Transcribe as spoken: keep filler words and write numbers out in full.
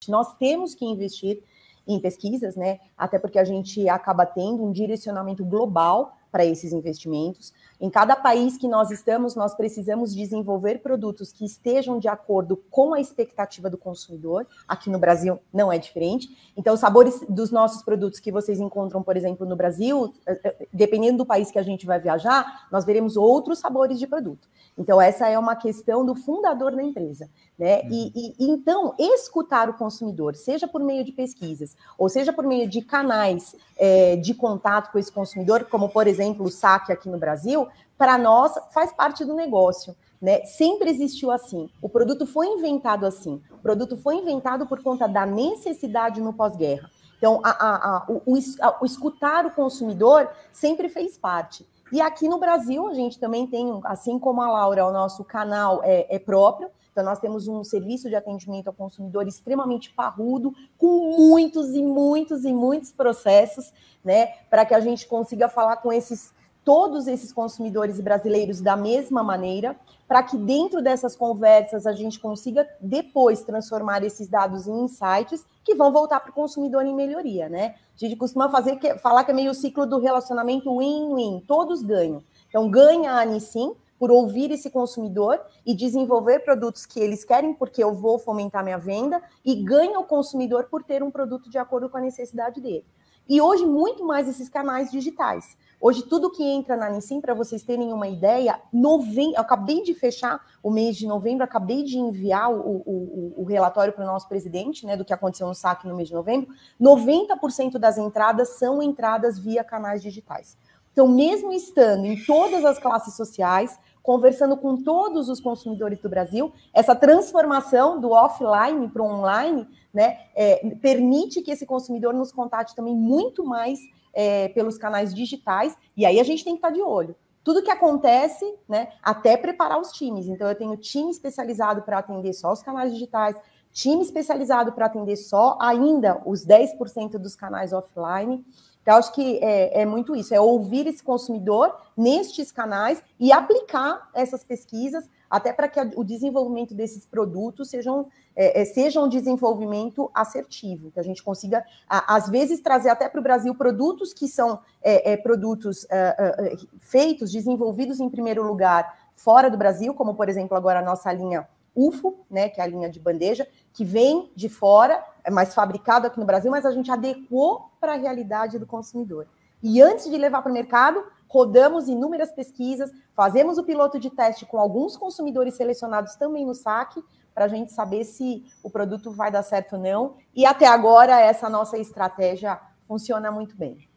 importante. Nós temos que investir em pesquisas, né? Até porque a gente acaba tendo um direcionamento global para esses investimentos. Em cada país que nós estamos, nós precisamos desenvolver produtos que estejam de acordo com a expectativa do consumidor. Aqui no Brasil não é diferente. Então, os sabores dos nossos produtos que vocês encontram, por exemplo, no Brasil, dependendo do país que a gente vai viajar, nós veremos outros sabores de produto. Então, essa é uma questão do fundador da empresa, né? Uhum. E, e então, escutar o consumidor, seja por meio de pesquisas, ou seja por meio de canais é, de contato com esse consumidor, como, por exemplo, o saque aqui no Brasil, para nós faz parte do negócio, né? Sempre existiu assim. O produto foi inventado assim. O produto foi inventado por conta da necessidade no pós-guerra. Então, a, a, a, o, a, o escutar o consumidor sempre fez parte. E aqui no Brasil, a gente também tem, assim como a Laura, o nosso canal é, é próprio. Então, nós temos um serviço de atendimento ao consumidor extremamente parrudo, com muitos e muitos e muitos processos, né, para que a gente consiga falar com esses, todos esses consumidores brasileiros da mesma maneira, para que dentro dessas conversas a gente consiga depois transformar esses dados em insights que vão voltar para o consumidor em melhoria, né? A gente costuma fazer, que, falar que é meio o ciclo do relacionamento win-win, todos ganham. Então, ganha a Anicim por ouvir esse consumidor e desenvolver produtos que eles querem, porque eu vou fomentar minha venda, e ganha o consumidor por ter um produto de acordo com a necessidade dele. E hoje, muito mais esses canais digitais. Hoje, tudo que entra na Anicim, para vocês terem uma ideia, novembro, eu acabei de fechar o mês de novembro, acabei de enviar o, o, o relatório para o nosso presidente, né, do que aconteceu no saque no mês de novembro, noventa por cento das entradas são entradas via canais digitais. Então, mesmo estando em todas as classes sociais, conversando com todos os consumidores do Brasil, essa transformação do offline para o online, né, é, permite que esse consumidor nos contate também muito mais é, pelos canais digitais, e aí a gente tem que estar de olho. Tudo que acontece, né, até preparar os times. Então, eu tenho time especializado para atender só os canais digitais, time especializado para atender só ainda os dez por cento dos canais offline. Então, acho que é, é muito isso, é ouvir esse consumidor nestes canais e aplicar essas pesquisas até para que o desenvolvimento desses produtos sejam, é, seja um desenvolvimento assertivo, que a gente consiga, a, às vezes, trazer até para o Brasil produtos que são é, é, produtos é, é, feitos, desenvolvidos em primeiro lugar fora do Brasil, como, por exemplo, agora a nossa linha U F O, né, que é a linha de bandeja, que vem de fora, é mais fabricado aqui no Brasil, mas a gente adequou para a realidade do consumidor. E antes de levar para o mercado, rodamos inúmeras pesquisas, fazemos o piloto de teste com alguns consumidores selecionados também no saque, para a gente saber se o produto vai dar certo ou não. E até agora, essa nossa estratégia funciona muito bem.